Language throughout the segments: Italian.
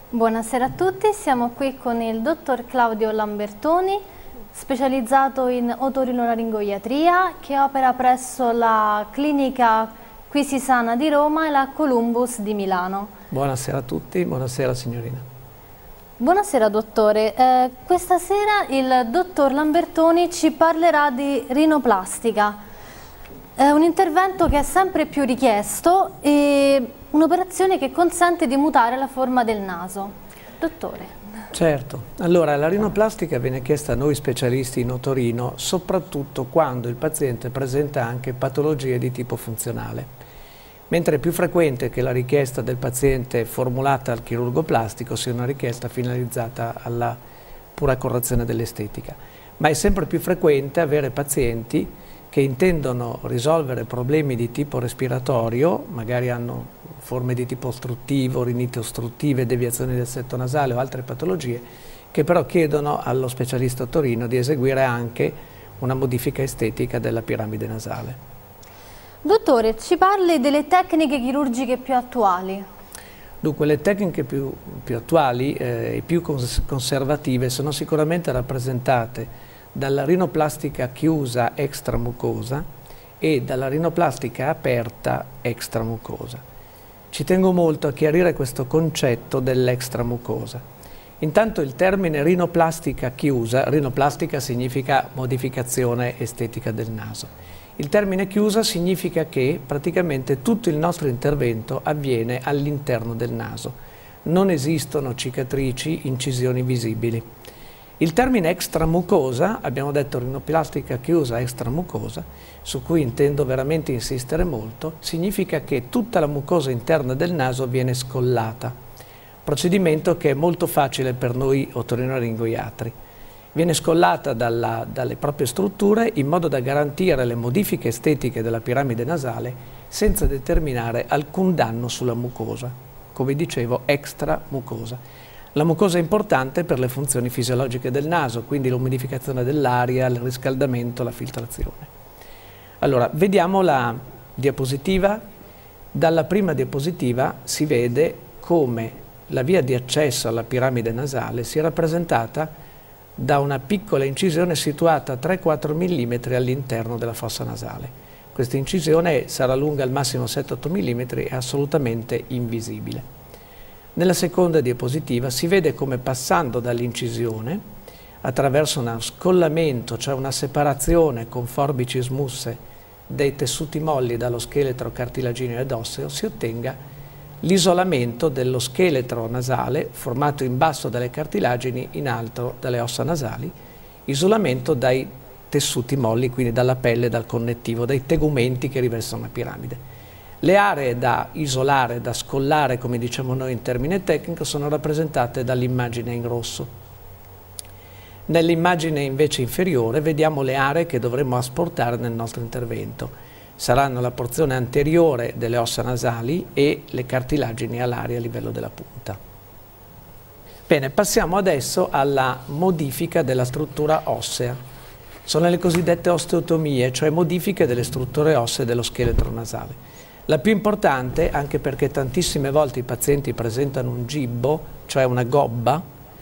Buonasera a tutti, siamo qui con il dottor Claudio Lambertoni, specializzato in otorinolaringoiatria, che opera presso la clinica Quisisana di Roma e la Columbus di Milano. Buonasera a tutti, buonasera signorina. Buonasera dottore, questa sera il dottor Lambertoni ci parlerà di rinoplastica. È un intervento che è sempre più richiesto e un'operazione che consente di mutare la forma del naso. Dottore. Certo, allora la rinoplastica viene chiesta a noi specialisti in otorino soprattutto quando il paziente presenta anche patologie di tipo funzionale, mentre è più frequente che la richiesta del paziente formulata al chirurgo plastico sia una richiesta finalizzata alla pura correzione dell'estetica, ma è sempre più frequente avere pazienti che intendono risolvere problemi di tipo respiratorio, magari hanno forme di tipo ostruttivo, riniti ostruttive, deviazioni del setto nasale o altre patologie, che però chiedono allo specialista otorino di eseguire anche una modifica estetica della piramide nasale. Dottore, ci parli delle tecniche chirurgiche più attuali? Dunque, le tecniche più attuali e più conservative sono sicuramente rappresentate dalla rinoplastica chiusa extramucosa e dalla rinoplastica aperta extramucosa. Ci tengo molto a chiarire questo concetto dell'extramucosa. Intanto il termine rinoplastica chiusa, rinoplastica significa modificazione estetica del naso. Il termine chiusa significa che praticamente tutto il nostro intervento avviene all'interno del naso. Non esistono cicatrici, incisioni visibili. Il termine extramucosa, abbiamo detto rinoplastica chiusa extramucosa, su cui intendo veramente insistere molto, significa che tutta la mucosa interna del naso viene scollata, procedimento che è molto facile per noi otorinolaringoiatri. Viene scollata dalle proprie strutture in modo da garantire le modifiche estetiche della piramide nasale senza determinare alcun danno sulla mucosa, come dicevo extramucosa. La mucosa è importante per le funzioni fisiologiche del naso, quindi l'umidificazione dell'aria, il riscaldamento, la filtrazione. Allora, vediamo la diapositiva. Dalla prima diapositiva si vede come la via di accesso alla piramide nasale sia rappresentata da una piccola incisione situata a 3-4 mm all'interno della fossa nasale. Questa incisione sarà lunga al massimo 7-8 mm e assolutamente invisibile. Nella seconda diapositiva si vede come passando dall'incisione, attraverso uno scollamento, cioè una separazione con forbici smusse dei tessuti molli dallo scheletro cartilagineo ed osseo, si ottenga l'isolamento dello scheletro nasale, formato in basso dalle cartilagini, in alto dalle ossa nasali, isolamento dai tessuti molli, quindi dalla pelle, dal connettivo, dai tegumenti che rivestono la piramide. Le aree da isolare, da scollare, come diciamo noi in termine tecnico, sono rappresentate dall'immagine in rosso. Nell'immagine invece inferiore vediamo le aree che dovremo asportare nel nostro intervento. Saranno la porzione anteriore delle ossa nasali e le cartilagini alari a livello della punta. Bene, passiamo adesso alla modifica della struttura ossea. Sono le cosiddette osteotomie, cioè modifiche delle strutture ossee dello scheletro nasale. La più importante, anche perché tantissime volte i pazienti presentano un gibbo, cioè una gobba,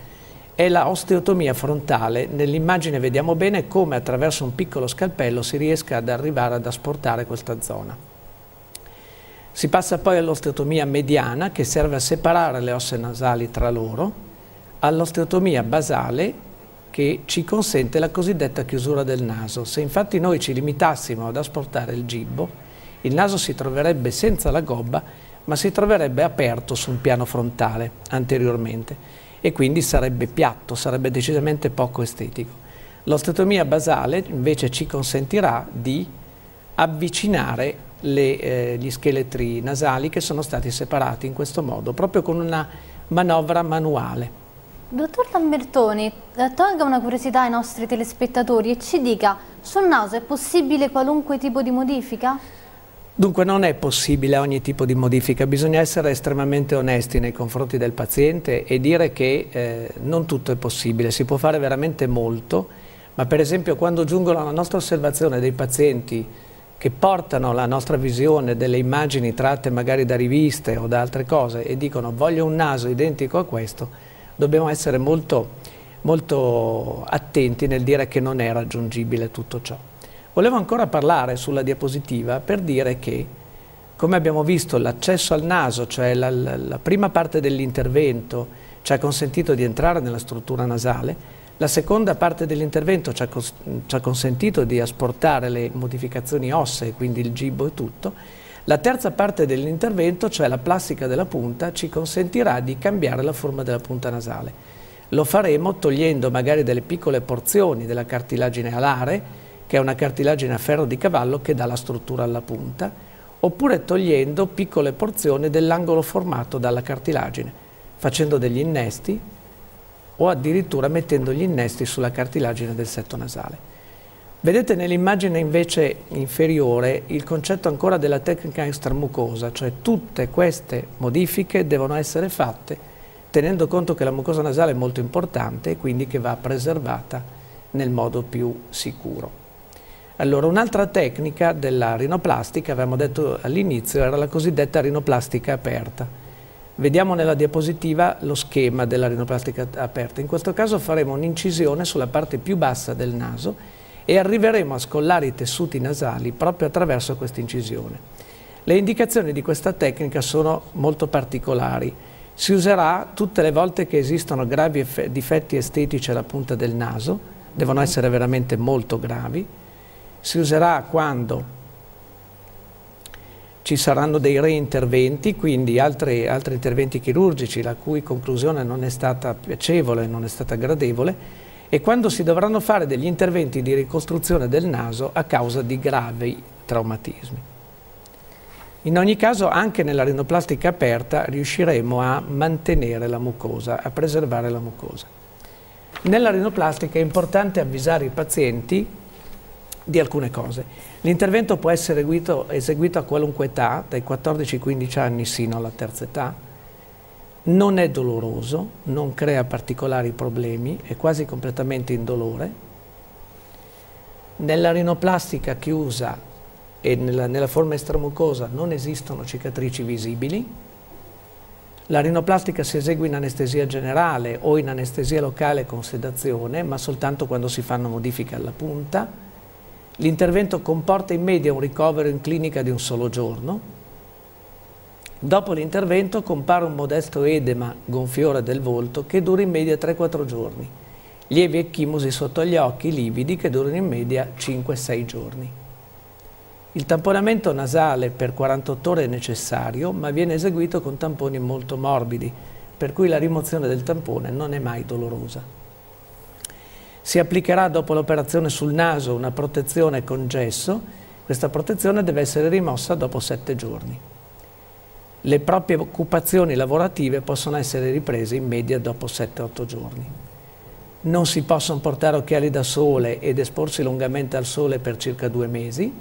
è la osteotomia frontale. Nell'immagine vediamo bene come attraverso un piccolo scalpello si riesca ad arrivare ad asportare questa zona. Si passa poi all'osteotomia mediana, che serve a separare le ossa nasali tra loro, all'osteotomia basale, che ci consente la cosiddetta chiusura del naso. Se infatti noi ci limitassimo ad asportare il gibbo, il naso si troverebbe senza la gobba, ma si troverebbe aperto su un piano frontale anteriormente e quindi sarebbe piatto, sarebbe decisamente poco estetico. L'osteotomia basale invece ci consentirà di avvicinare gli scheletri nasali che sono stati separati in questo modo, proprio con una manovra manuale. Dottor Lambertoni, tolga una curiosità ai nostri telespettatori e ci dica, sul naso è possibile qualunque tipo di modifica? Dunque non è possibile ogni tipo di modifica, bisogna essere estremamente onesti nei confronti del paziente e dire che non tutto è possibile, si può fare veramente molto, ma per esempio quando giungono alla nostra osservazione dei pazienti che portano la nostra visione delle immagini tratte magari da riviste o da altre cose e dicono voglio un naso identico a questo, dobbiamo essere molto attenti nel dire che non è raggiungibile tutto ciò. Volevo ancora parlare sulla diapositiva per dire che, come abbiamo visto, l'accesso al naso, cioè la prima parte dell'intervento, ci ha consentito di entrare nella struttura nasale. La seconda parte dell'intervento ci ha consentito di asportare le modificazioni ossee, quindi il gibbo e tutto. La terza parte dell'intervento, cioè la plastica della punta, ci consentirà di cambiare la forma della punta nasale. Lo faremo togliendo magari delle piccole porzioni della cartilagine alare, che è una cartilagine a ferro di cavallo che dà la struttura alla punta, oppure togliendo piccole porzioni dell'angolo formato dalla cartilagine, facendo degli innesti, o addirittura mettendo gli innesti sulla cartilagine del setto nasale. Vedete nell'immagine invece inferiore il concetto ancora della tecnica extramucosa, cioè tutte queste modifiche devono essere fatte tenendo conto che la mucosa nasale è molto importante e quindi che va preservata nel modo più sicuro. Allora, un'altra tecnica della rinoplastica, avevamo detto all'inizio, era la cosiddetta rinoplastica aperta. Vediamo nella diapositiva lo schema della rinoplastica aperta. In questo caso faremo un'incisione sulla parte più bassa del naso e arriveremo a scollare i tessuti nasali proprio attraverso questa incisione. Le indicazioni di questa tecnica sono molto particolari. Si userà tutte le volte che esistono gravi difetti estetici alla punta del naso, devono essere veramente molto gravi. Si userà quando ci saranno dei reinterventi, quindi altri interventi chirurgici la cui conclusione non è stata piacevole, non è stata gradevole, e quando si dovranno fare degli interventi di ricostruzione del naso a causa di gravi traumatismi. In ogni caso, anche nella rinoplastica aperta riusciremo a mantenere la mucosa, a preservare la mucosa. Nella rinoplastica è importante avvisare i pazienti di alcune cose. L'intervento può essere eseguito a qualunque età, dai 14 ai 15 anni sino alla terza età, non è doloroso, non crea particolari problemi, è quasi completamente indolore. Nella rinoplastica chiusa e nella forma extramucosa non esistono cicatrici visibili. La rinoplastica si esegue in anestesia generale o in anestesia locale con sedazione, ma soltanto quando si fanno modifiche alla punta. L'intervento comporta in media un ricovero in clinica di un solo giorno. Dopo l'intervento compare un modesto edema gonfiore del volto che dura in media 3-4 giorni. Lievi ecchimosi sotto gli occhi lividi che durano in media 5-6 giorni. Il tamponamento nasale per 48 ore è necessario, ma viene eseguito con tamponi molto morbidi, per cui la rimozione del tampone non è mai dolorosa. Si applicherà dopo l'operazione sul naso una protezione con gesso. Questa protezione deve essere rimossa dopo 7 giorni. Le proprie occupazioni lavorative possono essere riprese in media dopo 7-8 giorni. Non si possono portare occhiali da sole ed esporsi lungamente al sole per circa 2 mesi.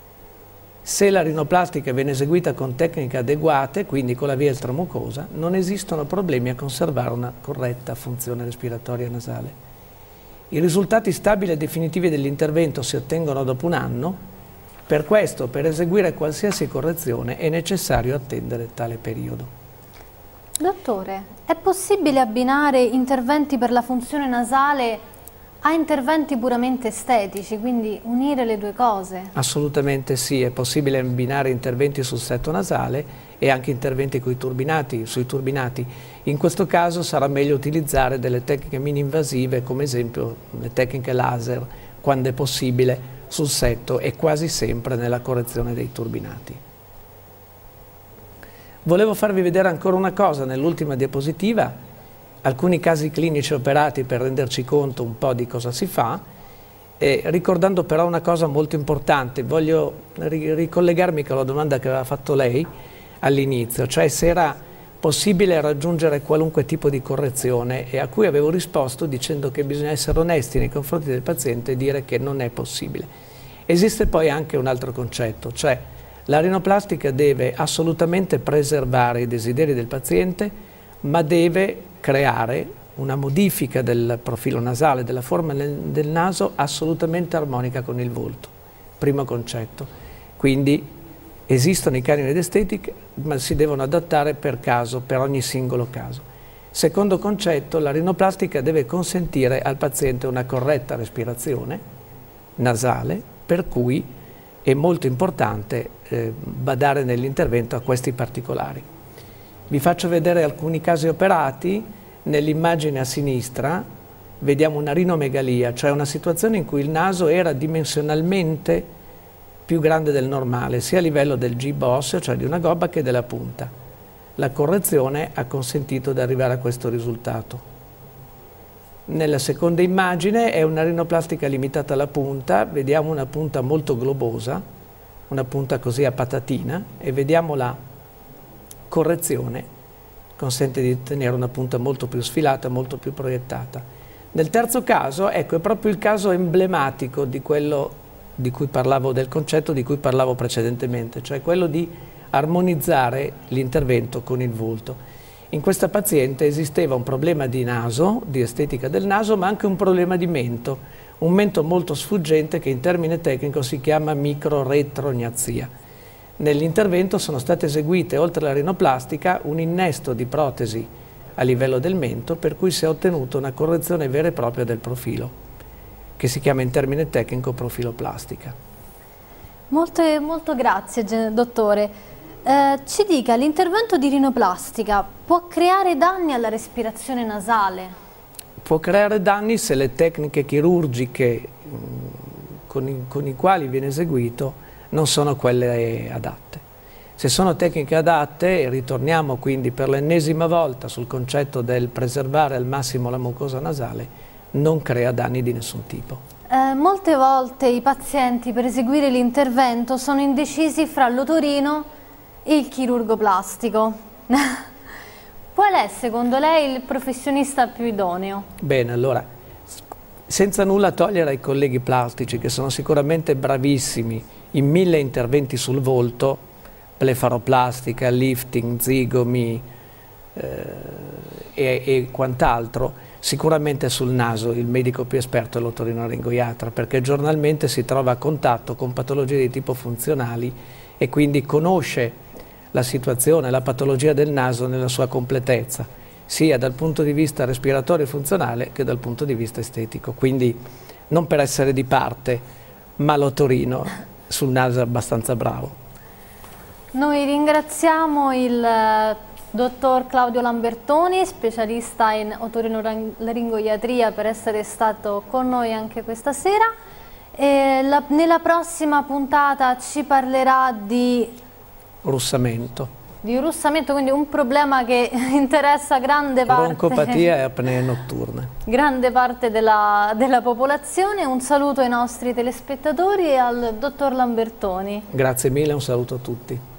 Se la rinoplastica viene eseguita con tecniche adeguate, quindi con la via extramucosa, non esistono problemi a conservare una corretta funzione respiratoria nasale. I risultati stabili e definitivi dell'intervento si ottengono dopo 1 anno, per questo, per eseguire qualsiasi correzione, è necessario attendere tale periodo. Dottore, è possibile abbinare interventi per la funzione nasale a interventi puramente estetici, quindi unire le due cose? Assolutamente sì, è possibile abbinare interventi sul setto nasale e anche interventi sui turbinati. In questo caso sarà meglio utilizzare delle tecniche mini-invasive, come esempio le tecniche laser, quando è possibile, sul setto e quasi sempre nella correzione dei turbinati. Volevo farvi vedere ancora una cosa nell'ultima diapositiva, alcuni casi clinici operati per renderci conto un po' di cosa si fa, ricordando però una cosa molto importante. Voglio ricollegarmi con la domanda che aveva fatto lei all'inizio, cioè se era possibile raggiungere qualunque tipo di correzione, e a cui avevo risposto dicendo che bisogna essere onesti nei confronti del paziente e dire che non è possibile. Esiste poi anche un altro concetto, cioè la rinoplastica deve assolutamente preservare i desideri del paziente, ma deve creare una modifica del profilo nasale, della forma del naso assolutamente armonica con il volto. Primo concetto. Quindi esistono i canini d'estetica, ma si devono adattare per caso, per ogni singolo caso. Secondo concetto, la rinoplastica deve consentire al paziente una corretta respirazione nasale, per cui è molto importante badare nell'intervento a questi particolari. Vi faccio vedere alcuni casi operati. Nell'immagine a sinistra vediamo una rinomegalia, cioè una situazione in cui il naso era dimensionalmente più grande del normale, sia a livello del gibo osseo, cioè di una gobba, che della punta. La correzione ha consentito di arrivare a questo risultato. Nella seconda immagine è una rinoplastica limitata alla punta, vediamo una punta molto globosa, una punta così a patatina, e vediamo la correzione, consente di ottenere una punta molto più sfilata, molto più proiettata. Nel terzo caso, ecco, è proprio il caso emblematico di quello di cui parlavo, del concetto di cui parlavo precedentemente, cioè quello di armonizzare l'intervento con il volto. In questa paziente esisteva un problema di naso, di estetica del naso, ma anche un problema di mento, un mento molto sfuggente che in termine tecnico si chiama microretrognazia. Nell'intervento sono state eseguite, oltre alla rinoplastica, un innesto di protesi a livello del mento, per cui si è ottenuta una correzione vera e propria del profilo, che si chiama in termine tecnico profiloplastica. Molto grazie, dottore. Ci dica, l'intervento di rinoplastica può creare danni alla respirazione nasale? Può creare danni se le tecniche chirurgiche con i quali viene eseguito non sono quelle adatte. Se sono tecniche adatte, e ritorniamo quindi per l'ennesima volta sul concetto del preservare al massimo la mucosa nasale, non crea danni di nessun tipo. Molte volte i pazienti per eseguire l'intervento sono indecisi fra l'otorino e il chirurgo plastico. Qual è secondo lei il professionista più idoneo? Bene, allora, senza nulla togliere ai colleghi plastici, che sono sicuramente bravissimi in 1000 interventi sul volto, blefaroplastica, lifting, zigomi e quant'altro, sicuramente sul naso il medico più esperto è l'otorinoringoiatra, perché giornalmente si trova a contatto con patologie di tipo funzionali e quindi conosce la situazione, la patologia del naso nella sua completezza, sia dal punto di vista respiratorio e funzionale che dal punto di vista estetico. Quindi non per essere di parte, ma l'otorino sul naso è abbastanza bravo. Noi ringraziamo il dottor Claudio Lambertoni, specialista in otorinolaringoiatria, per essere stato con noi anche questa sera. Nella prossima puntata ci parlerà di russamento. Di russamento, quindi un problema che interessa grande parte, broncopatia e apnee notturne, grande parte della popolazione. Un saluto ai nostri telespettatori e al dottor Lambertoni. Grazie mille, un saluto a tutti.